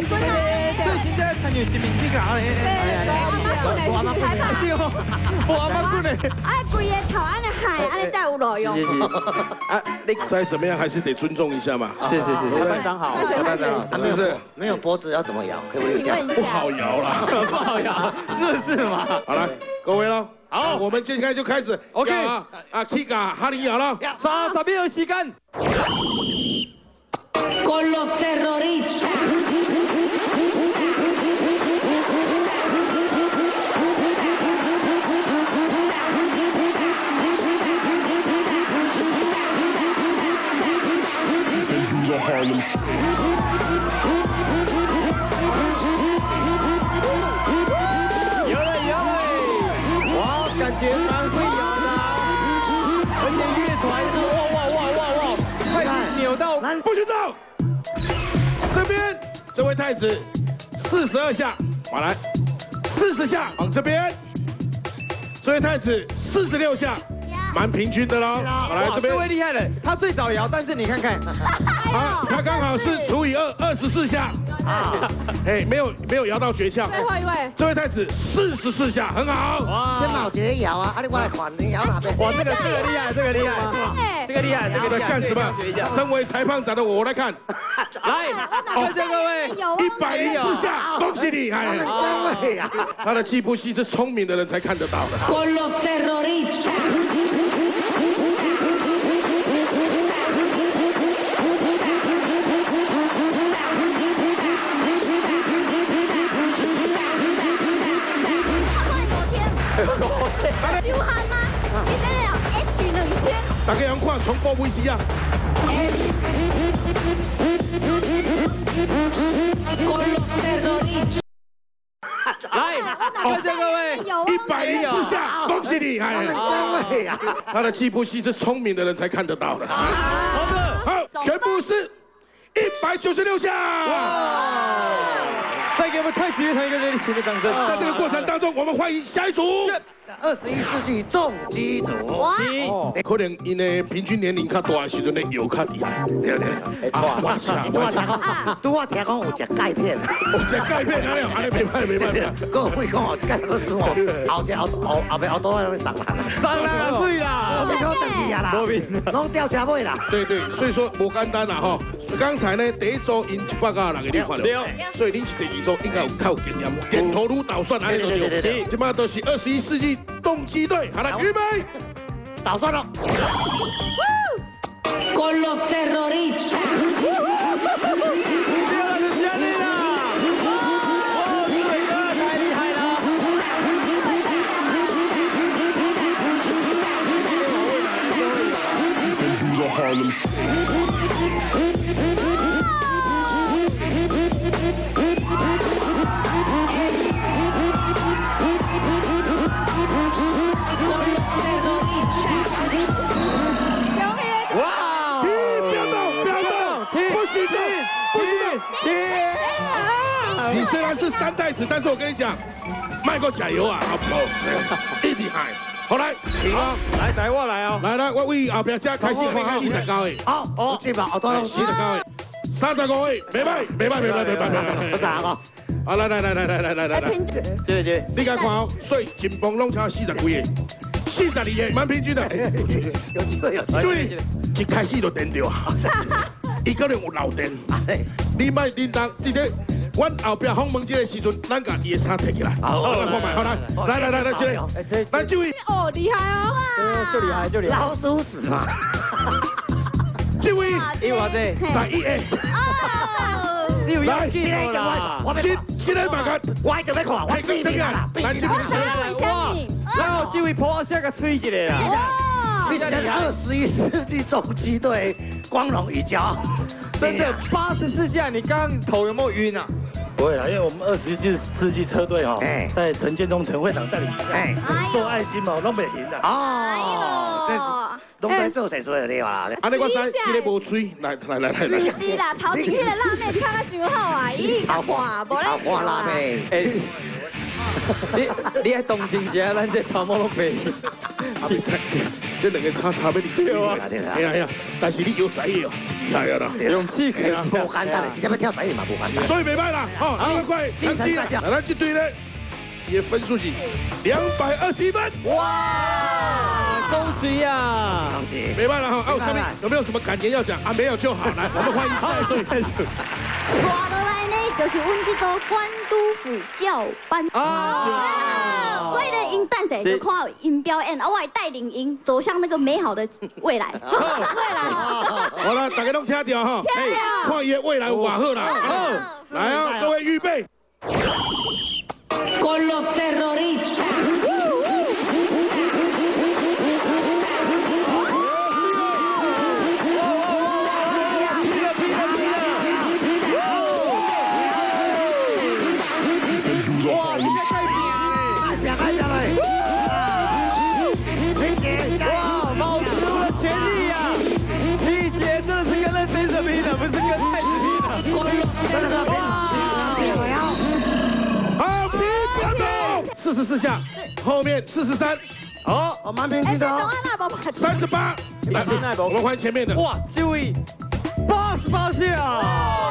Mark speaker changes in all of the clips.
Speaker 1: 冠军啊！
Speaker 2: 所以真正参与新民比较咧。
Speaker 1: 对，阿妈棍的是裁判。
Speaker 2: 无阿妈棍的。
Speaker 1: 啊，规个头安尼海，安尼才有路用。
Speaker 3: 啊，你再怎么样还是得尊重一下嘛。
Speaker 2: 是，裁判长好，裁判长好，
Speaker 3: 是不是？
Speaker 4: 没有脖子要怎么摇？可不可以这样？
Speaker 3: 不好摇啦，
Speaker 2: 不好摇，是嘛？
Speaker 3: 好了，各位喽。 好，我们接下来就开始。OK 啊，Kika 哈林摇了
Speaker 2: ，30秒时间。
Speaker 5: Con los terroristas.
Speaker 6: Harlem.
Speaker 2: 感觉蛮会摇的，而且乐团哇，快扭到，
Speaker 3: 不许动！这边这位太子42下，马来40下往这边，这位太子46下，蛮平均的喽。好来这边，
Speaker 2: 这位厉害了，他最早摇，但是你看看，
Speaker 3: 啊，他刚好是除以2，24下。 啊，哎，没有摇到诀窍。
Speaker 1: 最后一位，
Speaker 3: 这位太子44下，很好。
Speaker 4: 哇，天马节摇啊，你过来看，你摇哪边？
Speaker 2: 哇，这个厉害，这个厉害，
Speaker 3: 在干什么？身为裁判长的我来看。
Speaker 2: 来，感谢各位
Speaker 3: ，104下，恭喜你！哎，
Speaker 4: 真会呀！
Speaker 3: 他的气步戏是聪明的人才看得到的。
Speaker 5: Con los terroristas.
Speaker 1: 有喊吗？你这个H2000。
Speaker 3: 大家用看重播微时啊。
Speaker 2: 来，感谢各位
Speaker 3: ，104下，恭喜你！哎，
Speaker 4: 真会呀！
Speaker 3: 他的气步戏是聪明的人才看得到的。好，全部是196下。
Speaker 2: 再给我们太子乐团一个热情的掌声！
Speaker 3: 在这个过程当中，我们欢迎下一组。
Speaker 4: 21世纪重机组，
Speaker 3: 可能因为平均年龄较大的时阵咧摇较厉害。
Speaker 4: 我听讲有食钙片，
Speaker 3: 有食钙片哪样？安尼没办法。
Speaker 4: 各位讲哦，钙好输哦，后多那边上人，
Speaker 2: 水啦，
Speaker 4: 我们等去啊啦，拢掉车尾啦。
Speaker 3: 对，所以说不简单啦哈。刚才呢第一组因196个你看到，所以你是第二组应该有较有经验，点头如捣蒜，安尼就对。今麦都是21世纪。 动机队，好了，预备，
Speaker 4: 捣蒜了。
Speaker 5: Con los terroristas.
Speaker 2: 太厉害了！
Speaker 3: 你虽然是3太子，但是我跟你讲，卖过加油啊，好不好？一厉害。好来，停哦，
Speaker 2: 来，我来哦，
Speaker 3: 来，我为后边加开始40高的，
Speaker 4: 好，这把好多人
Speaker 3: 40高的，35位，没卖，
Speaker 4: 啥个？
Speaker 3: 好来，
Speaker 2: 接，
Speaker 3: 你敢看哦？所以金崩拢差40几个，42个，蛮平均的。
Speaker 4: 有机会，
Speaker 3: 注意，一开始就电掉啊，伊可能有漏电，你卖叮当，直接。 阮后壁访问这个时阵，咱把伊的衫摕起来。好，来看卖，好来，这，来注意。
Speaker 1: 哦，厉害哦！
Speaker 2: 就厉害，
Speaker 4: 老鼠屎嘛。
Speaker 3: 这位
Speaker 2: ，111A。哦，你有要紧啦！
Speaker 3: 现在马看，
Speaker 4: 我就要看，我闭你啦，
Speaker 3: 来这边
Speaker 2: 哇，然后这位破下个吹一下啦。
Speaker 4: 你是21世纪重机队光荣一角。
Speaker 2: 真的84下，你刚刚头有没有晕啊？
Speaker 7: 不会啦，因为我们21世纪车队哦，在陈建中陈会长带领之下，做爱心嘛，都没赢的。
Speaker 4: 哦，拢在做成所有的话。
Speaker 3: 安尼我知，这个无吹，来。
Speaker 1: 不是啦，头前迄个辣妹看得伤好啊，伊看，无咧。
Speaker 4: 看辣妹。
Speaker 2: 你还动静一下，咱这头毛拢白。
Speaker 3: 这两个差要你这个啊！哎呀，但是你有才艺哦，厉害啦！
Speaker 2: 勇气可以啊，
Speaker 4: 不简单的，直接要跳才艺嘛，不简单。
Speaker 3: 所以没办啦，好，快成绩啦！那这队呢，也分数是221分。
Speaker 2: 哇，恭喜呀！
Speaker 4: 恭喜！
Speaker 3: 没办了哈，上面有没有什么感言要讲啊？没有就好，来，我们欢迎下一队开始。
Speaker 1: 接落来呢，就是阮这组关督辅教班啊，所以呢，因等者就看因表演，我会带领因走向那个美好的未来。未来，
Speaker 3: 好了，大家都听到哈，看伊的未来有偌好啦。好，来啊，各位预备。
Speaker 5: Con los terroristas.
Speaker 3: ...44下，后面43，
Speaker 4: 好，蛮平均的哦。
Speaker 3: 38，我们欢迎前面的。
Speaker 2: 哇，注意，88下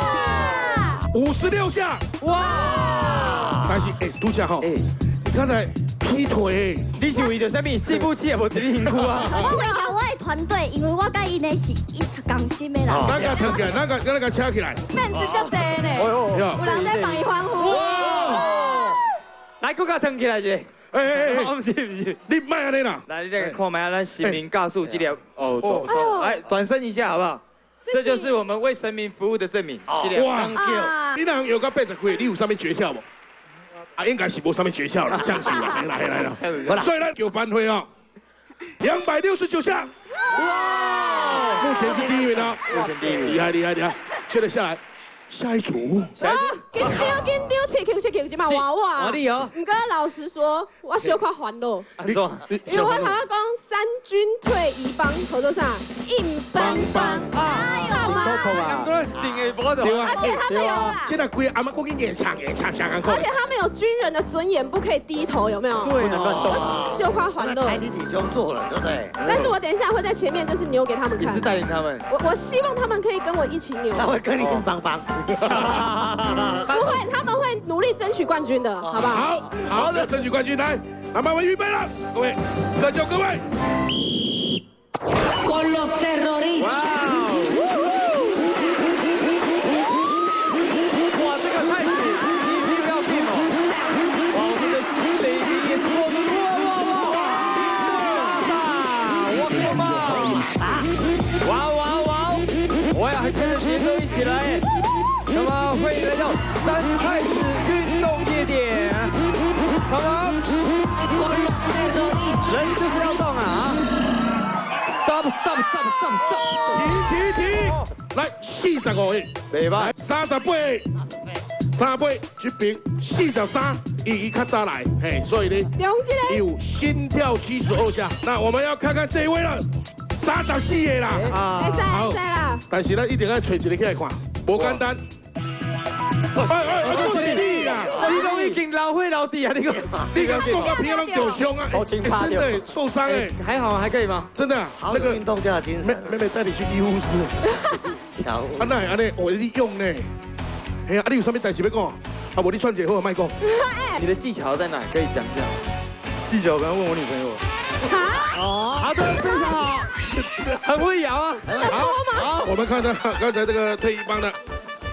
Speaker 3: ，56下，
Speaker 2: 哇！
Speaker 3: 但是拄下哈，你刚才劈腿，
Speaker 2: 你是为着什么？计步器也无伫你身躯啊？
Speaker 1: 我为了我的团队，因为我甲因呢是一同心的啦。
Speaker 3: 那个腾起来，那个掐起来。
Speaker 1: 粉丝足多呢，有人在帮伊欢呼。
Speaker 2: 来，搁甲腾起来者。不是，
Speaker 3: 你卖安尼啦。
Speaker 2: 来，你来看卖咱神明告诉这条哦，来转身一下好不好？这就是我们为神明服务的证明。
Speaker 3: 哇，你人有到80岁，你有啥物诀窍无？啊，应该是无啥物诀窍啦，降速啦，来啦。所以咱就班会哦，269下。哇，目前是第一名哦，
Speaker 2: 目前第一名，
Speaker 3: 厉害，接着下来。 下一组，
Speaker 8: 紧张，气，即嘛娃娃。
Speaker 2: 你哦。
Speaker 8: 唔过老实说，我小可烦恼。
Speaker 2: 安怎？
Speaker 8: 因为我头先讲三军退一帮，合作啥？硬邦邦啊，干嘛？
Speaker 2: 而
Speaker 8: 且他们有，
Speaker 3: 现在规阿妈过去演唱，
Speaker 8: 而且他们有军人的尊严，不可以低头，有没有？
Speaker 2: 对，
Speaker 4: 不能乱动。
Speaker 8: 小可烦恼。
Speaker 4: 抬起体胸做了，对不对？
Speaker 8: 但是我等一下会在前面，就是扭给他们看。
Speaker 2: 你是带领他们？
Speaker 8: 我希望他们可以跟我一起扭。
Speaker 4: 他会跟你硬邦邦。
Speaker 8: 不会，他们会努力争取冠军的，好不好？
Speaker 3: 好的，争取冠军来，那么我们预备了，各位，各就各位。
Speaker 5: Con los terroristas.
Speaker 2: 哇，这个太子皮要变哦！哇，我们的新雷兵也是我们哇！我要还跟着节奏一起来。 那么欢迎来到三太子运动夜店，好吗？人就是要动啊 ！Stop！
Speaker 3: 停！来45个，
Speaker 2: 袂歹
Speaker 3: 38，这边43，伊较早来，嘿，所以呢，有心跳72下。那我们要看看这一位了，34个啦，
Speaker 8: 好，啦。
Speaker 3: 但是呢，一定要找一个起来看，不简单。 恭喜你啦！
Speaker 2: 你都已经老会老底啊！你个
Speaker 3: 做到皮拢受伤啊！真的受伤哎，
Speaker 2: 还好还可以吗？
Speaker 3: 真的，
Speaker 4: 那个运动家精神。
Speaker 3: 妹妹带你去医护室。
Speaker 4: 巧。
Speaker 3: 啊那安尼，我你用呢？哎呀，你有啥物代志要讲？啊，无你串一个好，卖讲。
Speaker 2: 你的技巧在哪？可以讲一下。技巧，我刚刚问我女朋友。好的，非常好，很会摇啊。
Speaker 3: 好，我们看到刚才这个退役帮的。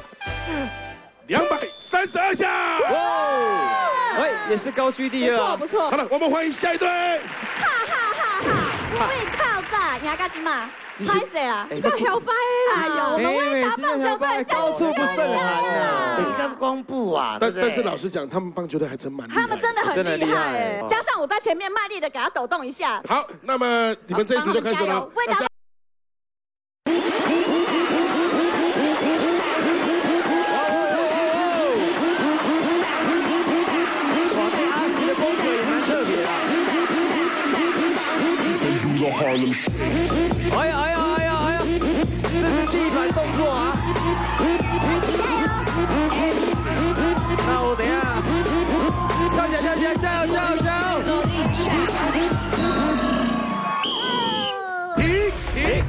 Speaker 3: 232下，
Speaker 2: 喂，也是高区第二，
Speaker 8: 不错。
Speaker 3: 好了，我们欢迎下一队。
Speaker 1: 我被靠炸，赢到今嘛，拍谁啦？
Speaker 8: 这个摇摆啦，
Speaker 1: 我们为打棒球队
Speaker 2: 高处不胜寒
Speaker 4: 啊！你刚公布啊，
Speaker 3: 但是老实讲，他们棒球队还真蛮厉害，
Speaker 1: 他们真的很厉害哎，加上我在前面卖力的给他抖动一下。
Speaker 3: 好，那么你们这一组就开始了。
Speaker 2: 哎呀！这是地板动作啊！那我等一下跳起来，加油！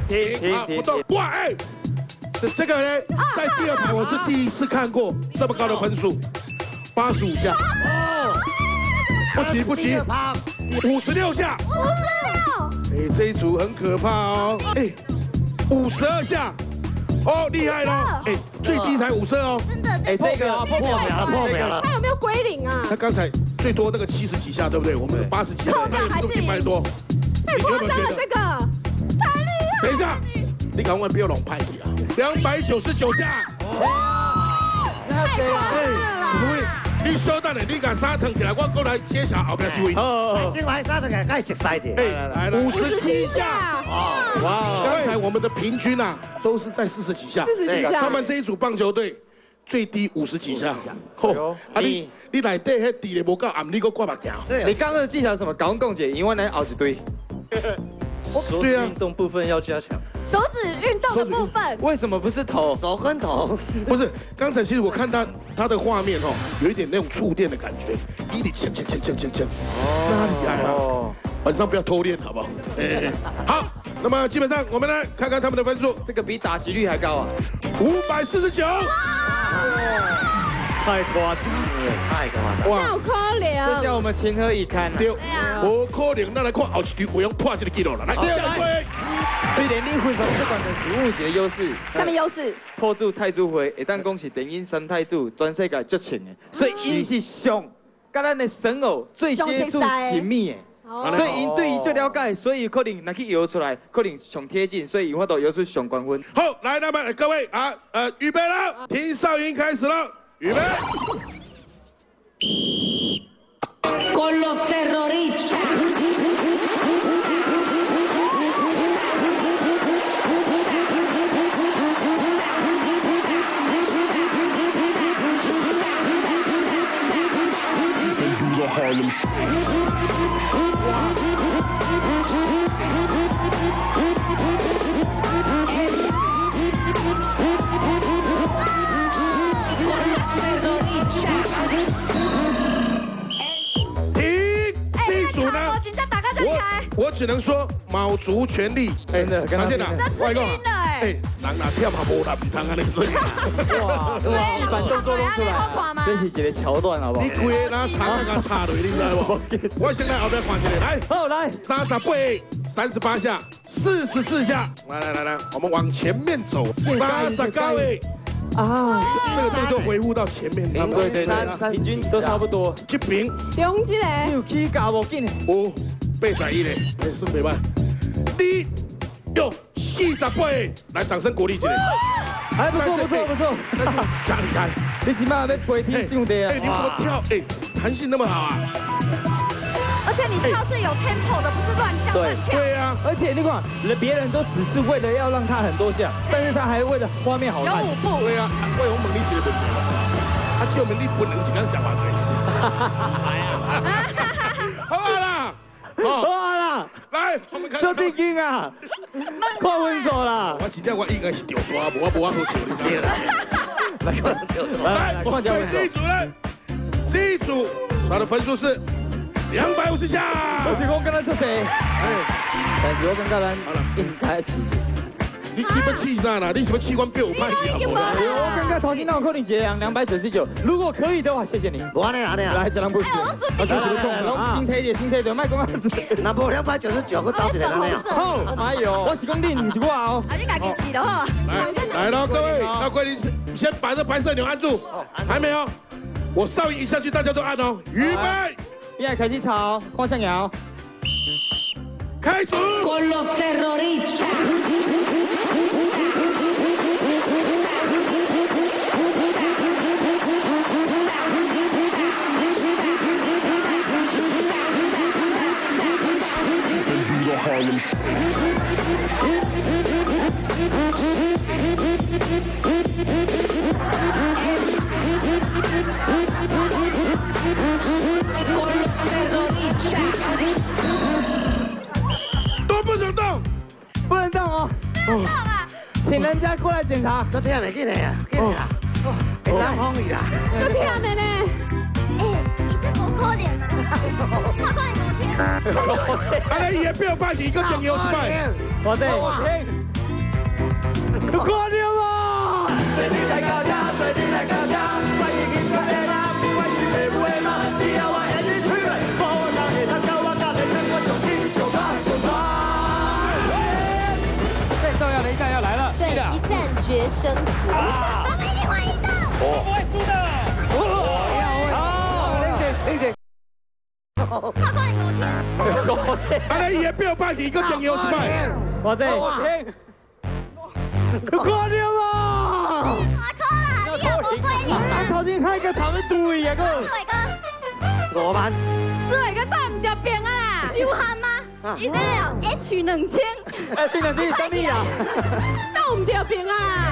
Speaker 3: 好，不动。哇，哎，这个呢，在第2排我是第一次看过这么高的分数，85下。哦，不急，56下。哎，这一组很可怕哦。哎，52下。哦，厉害了！哎，最低才52哦。
Speaker 1: 真的，
Speaker 2: 哎，这个破秒了。
Speaker 8: 他有没有归零啊？
Speaker 3: 他刚才最多那个70几下，对不对？我们80几下，那也是100多。
Speaker 8: 太夸张了，这个太厉害。
Speaker 3: 等一下，你赶快不要弄派题啊！299下。
Speaker 8: 太夸张了啦！
Speaker 3: 你稍等下，你把沙腾起来，我过来揭晓后边几位。
Speaker 4: 先把沙腾给该熟悉者。
Speaker 3: 来57下。哇！刚才我们的平均啊，都是在40几下。
Speaker 8: 40几下。
Speaker 3: 他们这一组棒球队最低50几下。哦，啊你内底迄地咧无够暗，你个挂目镜。
Speaker 2: 你刚刚的技巧是什么？搞共解，因为来熬一堆。
Speaker 7: 手指运动部分要加强。
Speaker 9: 手指运动的部分，
Speaker 2: 为什么不是头？
Speaker 4: 手跟头
Speaker 3: 不是。刚才其实我看他的画面哦，有一点那种触电的感觉，一直锵，那厉害了。晚上不要偷练，好不好？好，那么基本上我们来看看他们的分数，
Speaker 2: 这个比打击率还高啊
Speaker 3: ，549。
Speaker 7: 太夸张了，
Speaker 4: 太夸张！
Speaker 8: 哇，好可怜。
Speaker 2: 这叫我们情何以堪啊！
Speaker 3: 对，无可能，咱来看后一场会用破这个记录了。来，下一位。
Speaker 2: 对联力混双这款的是有一个优势，
Speaker 9: 什么优势？
Speaker 2: 破住泰铢会，会当讲是电影三泰铢全世界最强的，所以因是上跟咱的神偶最接触紧密的。所以因对伊最了解，所以可能拿去摇出来，可能上贴近，所以有法度摇出上冠军。
Speaker 3: 好，来，那么各位啊，预备了，听哨音开始了，预备。
Speaker 5: Con los terroristas.
Speaker 6: Harlem.
Speaker 3: Hey, 我只能说卯足全力，
Speaker 2: 真的，
Speaker 3: 常见的，
Speaker 9: 外公，哎，
Speaker 3: 人哪跳嘛无啦，唔通安尼说。
Speaker 2: 哇，一般动作弄出来，这是一个桥段，好不好？
Speaker 3: 你规个拿插那插落，你知道不？我先来后边看一下，来，
Speaker 2: 好来
Speaker 3: ，38下，44下，来，我们往前面走，39位。啊，这个动作回复到前面，
Speaker 2: 对，平均都差不多。
Speaker 3: 这边，
Speaker 8: 中一个，
Speaker 2: 你有起价无紧
Speaker 3: ？5、81嘞，算袂歹。第6、48，来，掌声鼓励一下。
Speaker 2: 还不错。
Speaker 3: 加厉害！
Speaker 2: 你起码要飞天上地啊！
Speaker 3: 你怎么跳？弹性那么好啊！
Speaker 9: 而且你跳是有 tempo 的，不是乱叫乱跳。
Speaker 3: 对啊，
Speaker 2: 而且你看，别人都只是为了要让他很多下，但是他还为了画面好看。
Speaker 9: 有舞步。
Speaker 3: 对啊，我有问你一个问题了，叫问你不能这样讲话嘴。好啦，来，我们看。
Speaker 2: 做正经啊！快分手啦！
Speaker 3: 我真正我应该是掉刷，我好笑你。来，我们这一组呢，这一组他的分数是250下。
Speaker 2: 我是讲跟他出谁？但是我感觉咱应该起。
Speaker 3: 你要气啥啦？你什么器官被我拍掉？
Speaker 2: 我感觉头先那有可能结量299，如果可以的话，谢谢你。
Speaker 4: 我呢，
Speaker 2: 来，这人不行。
Speaker 3: 我就是重，
Speaker 2: 心态，卖讲子。
Speaker 4: 那无299，我找一个人呀。
Speaker 2: 好，哎呦，我是讲你，不是我哦。
Speaker 9: 啊，你家己起的哈。
Speaker 3: 来了，各位，那贵你先把这白色钮按住，还没有？我哨音一下去，大家都按哦。预备，
Speaker 2: 现在开始吵，看向摇，
Speaker 3: 开始。
Speaker 5: Con los terroristas.
Speaker 6: Harlem.
Speaker 3: Con
Speaker 2: 不能动哦！请人家过来检查。
Speaker 4: 这听没进来呀？会当风雨啦。
Speaker 8: 就听没呢？
Speaker 1: 你这多可怜啊！快快5天。
Speaker 3: 安尼伊会变歹，伊个重要一摆。
Speaker 2: 我这。 看到吗？
Speaker 10: 做你来到这，做你来到这，我已经决定了，不管是要不要嘛，只要我愿意出来，无人会通到我甲你跟我上天上高上高。
Speaker 11: 最重要的一站要来了，
Speaker 12: 对，一战决生死。
Speaker 1: 我们一定会赢的。
Speaker 11: 我不会输的。玲姐。
Speaker 1: 快快5千。
Speaker 3: 安尼伊的表摆去，搁重要一摆。
Speaker 2: 我这
Speaker 11: 5千。
Speaker 2: 你看到吗？
Speaker 1: 大颗啦，你又不会
Speaker 2: 啊！头前还个头要对啊个。
Speaker 4: 5万。
Speaker 9: 志伟哥带唔掉平啊啦，
Speaker 1: 收汉吗？伊这了 H2000。
Speaker 2: H2000是啥物啊？
Speaker 8: 带唔掉平啊啦。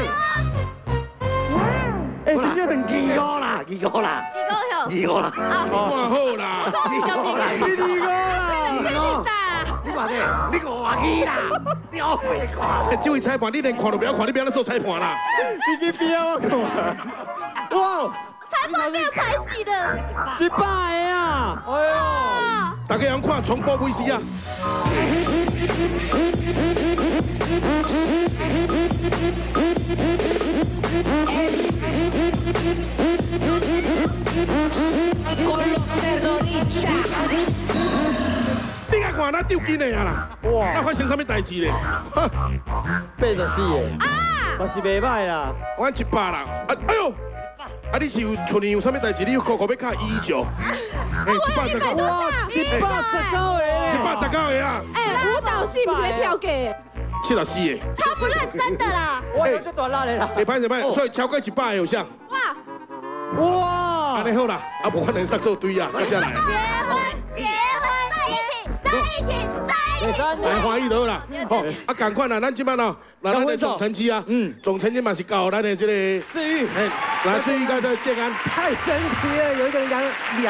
Speaker 2: 哎，是这2千
Speaker 4: 25啦，25啦
Speaker 3: ，25啦。哇好啦，
Speaker 2: 你2个啦。
Speaker 4: 你看这，你5万2啦，你后悔你看。
Speaker 3: 这位裁判你连看都不要看，你不要来做裁判啦。
Speaker 2: 你去边我看。哇！
Speaker 1: 裁判没有排挤的。
Speaker 2: 100个啊！哎呦！
Speaker 3: 大家要看重播卫视啊。你爱看咱丢金的啊啦！哇，那发生什么代志咧
Speaker 2: 84个。啊！我是袂歹啦。
Speaker 3: 我100啦。哎呦！啊，你是有厝里有啥物代志？你个要卡119。哎，119。
Speaker 2: 哇，119个。119
Speaker 3: 个啊！
Speaker 8: 哎，舞蹈系不是在跳给
Speaker 3: 74个。
Speaker 9: 超不认真的啦。
Speaker 11: 我有这短拉的啦。
Speaker 3: 哎，歹势歹，所以超过100个有啥？
Speaker 2: 哇！
Speaker 3: 安尼好啦，啊，无可能上做堆啊，接下来。
Speaker 1: 结婚，在一起。
Speaker 3: 来欢喜就好啦。好，啊，赶快啦，咱今晚哦，来咱的总成绩啊，总成绩嘛是到咱的这个
Speaker 2: 志玉，
Speaker 3: 来志玉跟这建安，
Speaker 11: 太神奇了，有一个人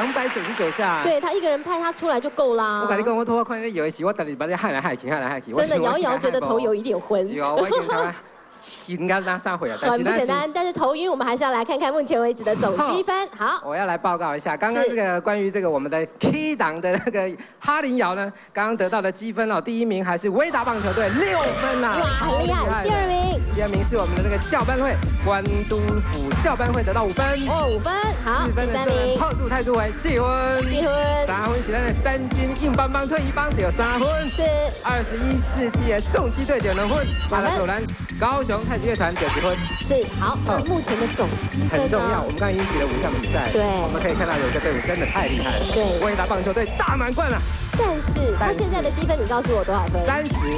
Speaker 11: 299下。
Speaker 12: 对他一个人派他出来就够啦。
Speaker 11: 我跟你讲，我拖看你游戏，我等你把你害来害去。
Speaker 12: 真的摇一摇，觉得头有一点昏。
Speaker 11: 有，我已经心肝拉3回了，
Speaker 12: 很不简单。但是头晕，我们还是要来看看目前为止的总积分。好，
Speaker 11: 我要来报告一下，刚刚这个关于这个我们的 K 档的那个哈林瑶呢，刚刚得到的积分哦，第1名还是威达棒球队6分啦，
Speaker 12: 哇，很厉害。第2名，
Speaker 11: 第2名是我们的那个教班会关都府教班会得到5分
Speaker 12: 哦，5分。好，
Speaker 11: 第3名炮竹太都会4分，3分是咱的3军硬邦邦退役帮有3分，
Speaker 12: 是
Speaker 11: 21世纪的重击队有2分，马来九兰高雄太极乐团有1分，
Speaker 12: 是好。那目前的总积分
Speaker 11: 很重要，我们刚刚已经比了5项比赛，
Speaker 12: 对，
Speaker 11: 我们可以看到有一个队伍真的太厉害了，
Speaker 12: 对，
Speaker 11: 威达棒球队大满贯了。
Speaker 12: 但是他现在的积分，你告诉我多少分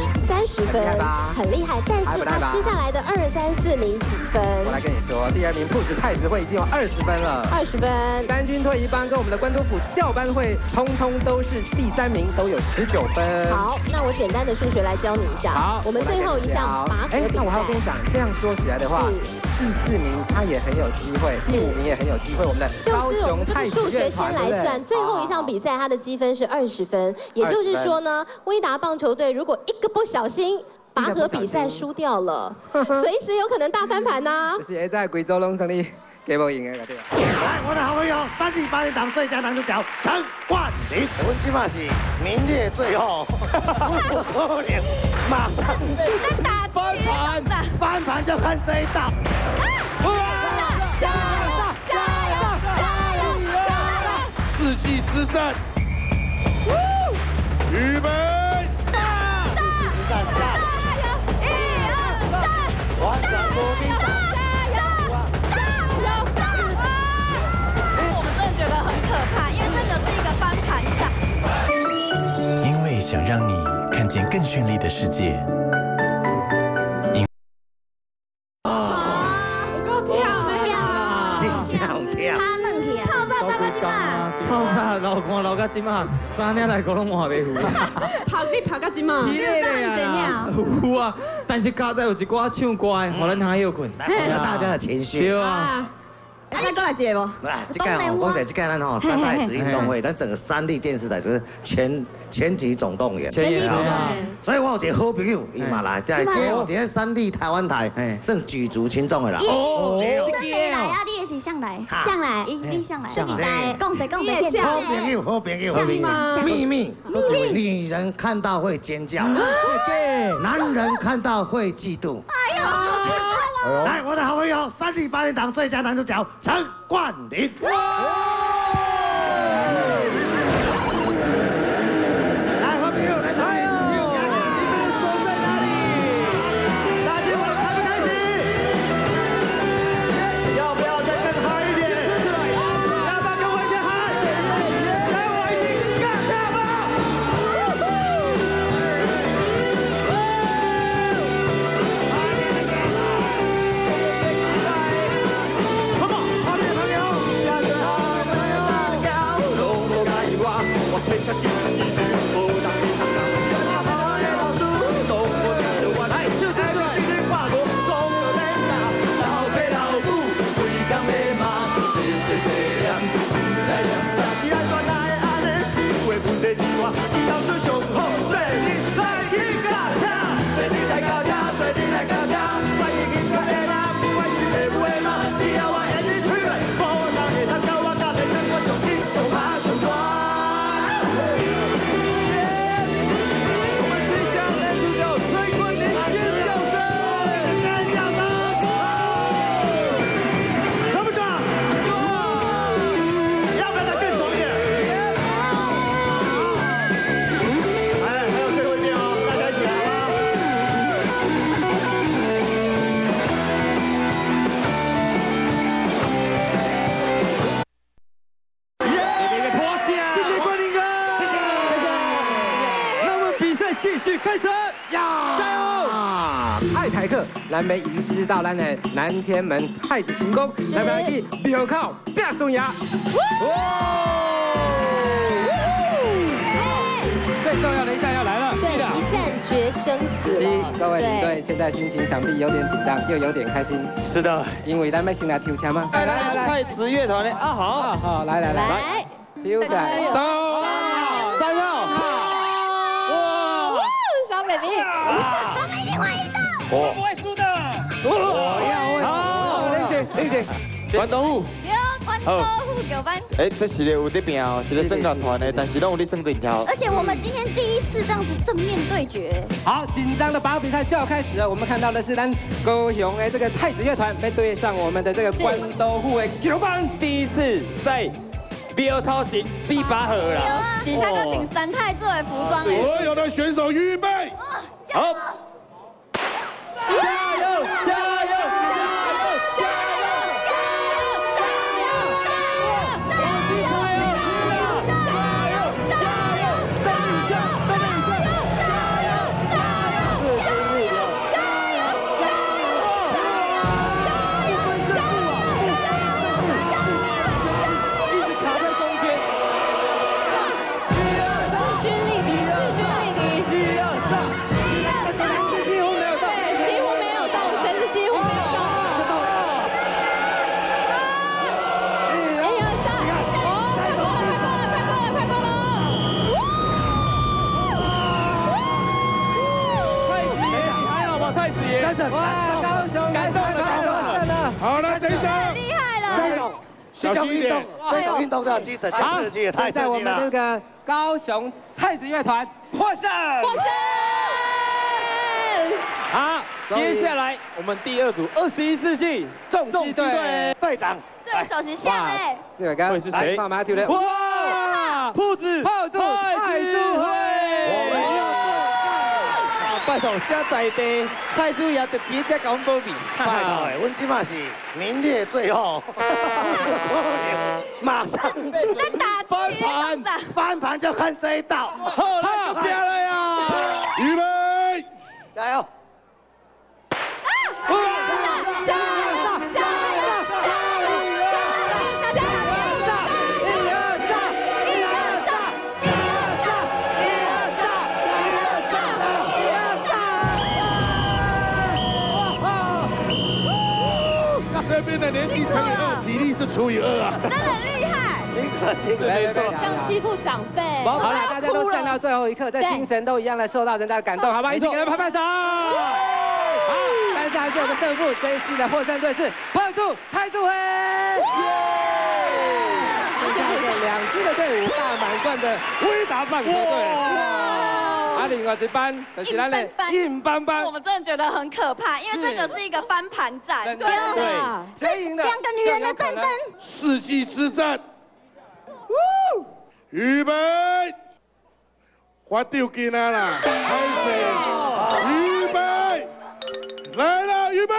Speaker 12: ？30分，很厉害。但是他接下来的2、3、4名几分？
Speaker 11: 我来跟你说，第2名铺子太子会已经有20分了
Speaker 12: ，20分。
Speaker 11: 3军退役帮跟我们的关都府教班会，通通都是第3名，都有19分。
Speaker 12: 好，那我简单的数学来教你一下。
Speaker 11: 好，
Speaker 12: 我们最后一项拔河比赛。
Speaker 11: 那我还要跟你讲，这样说起来的话，第4名他也很有机会，第5名也很有机会。我们的高雄太极乐团，
Speaker 12: 先来算，最后一项比赛他的积分是20分。也就是说呢，威达棒球队如果一个不小心拔河比赛输掉了，随时有可能大翻盘呐。
Speaker 11: 就是在贵州龙城里给我赢的对吧？
Speaker 4: 来，我的好朋友308年档最佳男主角陈冠霖，我们起码是名列最后，不可能，马上翻盘就看这一道。
Speaker 1: 加油！加油！加油！加油
Speaker 3: ！4季之战。预备！
Speaker 1: 加油！1、2、3，
Speaker 4: 完全落地！
Speaker 1: 加油！
Speaker 9: 我们真的觉得很可怕，因为这个是一个翻盘赛。
Speaker 13: 因为想让你看见更绚丽的世界。
Speaker 2: 透早流汗流到即马，3领内裤拢换袂赴。
Speaker 8: 拍你拍到即马，
Speaker 9: 你咧
Speaker 2: 有啊，但是加在有一寡唱歌的，互咱好休困。
Speaker 4: 来，大家的情绪。
Speaker 2: 对啊。
Speaker 9: 再过来接不？
Speaker 4: 来，这个哦，讲起来这个咱吼三太子运动会，咱整个三立电视台是全体总动员，
Speaker 1: 全体总动员。
Speaker 4: 所以我有一个好朋友，伊嘛来，在这三立台湾台，算举足轻重的啦。
Speaker 1: 哦，谁来啊？你也是上来，
Speaker 12: 上来，
Speaker 1: 你上来，
Speaker 12: 上来，
Speaker 1: 讲谁？
Speaker 4: 好朋友，好朋友，秘密，女人看到会尖叫，对，男人看到会嫉妒。哎呦！来，我的好朋友，三立八点档最佳男主角陈冠霖。来，好朋友，来，哎呦，你们锁在哪里？大家晚开不开心？要不要再更嗨一点？要不要跟我一起嗨？跟我一起干下吧！
Speaker 11: 开始，加油！爱台客，咱要移师到咱的南天门太子行宫，咱要去庙口变孙牙。最重要的一战要来了，
Speaker 12: 对，一战决生死。
Speaker 11: 各位领队，现在心情想必有点紧张，又有点开心。
Speaker 3: 是的，
Speaker 11: 因为咱们先来抽签吗？
Speaker 2: 来，太子乐团的啊，好，
Speaker 11: 来，抽起来，3号。
Speaker 12: 小 baby，
Speaker 1: 我们一定会赢的，
Speaker 3: 我不会输的。
Speaker 11: 好，冷静，
Speaker 2: 关东虎，
Speaker 9: 关东虎9班。
Speaker 2: 哎，这系列有在拼哦，一个升港团的，但是拢有在升顶条。
Speaker 1: 而且我们今天第一次这样子正面对决。
Speaker 11: 好，紧张的拔河比赛就要开始了。我们看到的是咱高雄的这个太子乐团被对上我们的这个关东虎的9班，
Speaker 2: 第一次在标头前比拔河啦。
Speaker 9: 底下就请三太作为服装。
Speaker 3: 所有的选手预备，
Speaker 2: 好，加油！
Speaker 11: 哇，高雄感动了！
Speaker 3: 好了，等一下，
Speaker 9: 太厉害了！
Speaker 3: 小心一点，
Speaker 4: 这种运动都要精神，
Speaker 11: 好，
Speaker 4: 刺激也太
Speaker 11: 现在我
Speaker 4: 刺激了。
Speaker 11: 们这个高雄太子乐团获胜！
Speaker 2: 好，接下来我们第2组21世纪重击队
Speaker 4: 队长，
Speaker 9: 对手是像哎，
Speaker 11: 这位刚
Speaker 2: 会是谁？
Speaker 11: 妈妈丢的
Speaker 2: 哇，铺子太子会。拜托，这在地太子爷特别这搞保庇。
Speaker 4: 拜托的，阮即马是名列最后，马上
Speaker 9: 在打
Speaker 4: 翻盘就看这一道。
Speaker 2: 好，来就拼了呀！
Speaker 3: 预备，
Speaker 4: 加油！
Speaker 3: 这边的年纪乘以2，体力是除以2啊。
Speaker 9: 真的很厉害，
Speaker 11: 辛苦，没错。
Speaker 12: 这样欺负长辈。
Speaker 11: 好了，大家都站到最后一刻，这精神都一样的受到人家的感动，好吧？一起给他们拍拍手。好，但是还是有个胜负，这一次的获胜队是胖兔太子会。2支的队伍大满贯的威达棒球队。另外一班就是咱的硬邦邦。
Speaker 9: 我们真的觉得很可怕，因为这个是一个翻盘战。
Speaker 11: 对，谁赢的？
Speaker 1: 两个女人的战争。
Speaker 3: 世纪之战。预备，我丢进来了，开始，预备，来了，预备。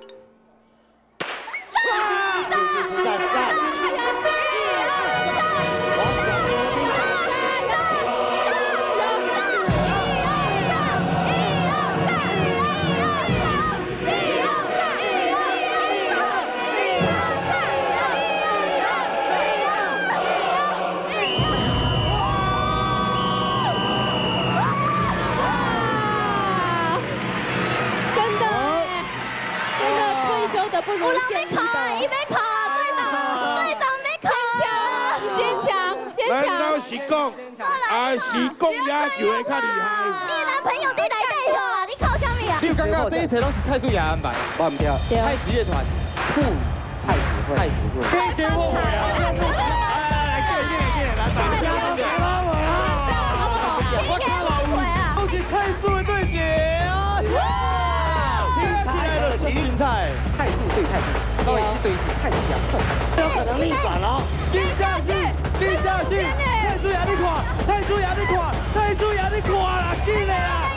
Speaker 12: 不如先跑，一杯跑，队长没考，坚强。
Speaker 3: 咱都是讲，是讲野球的较厉害。
Speaker 1: 你男朋友你来代表啊？你靠什么啊？
Speaker 2: 你有刚刚这一切都是太子爷安排，
Speaker 11: 我唔跳。
Speaker 2: 太子乐团，太子会，可以给我回啊！来，我看老吴，恭喜太子的队姐精彩！太子对太子，都已经对起太子阳寿，
Speaker 4: 有可能逆转了。
Speaker 2: 跌下去，太子爷你看，太子爷你看啦，紧的啊！